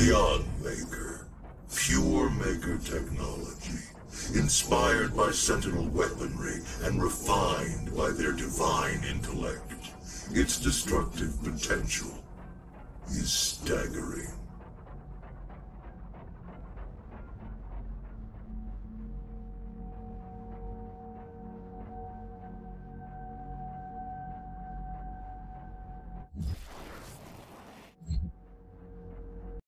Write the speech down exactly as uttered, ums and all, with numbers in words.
Beyond Maker. Pure Maker technology. Inspired by Sentinel weaponry and refined by their divine intellect. Its destructive potential is staggering.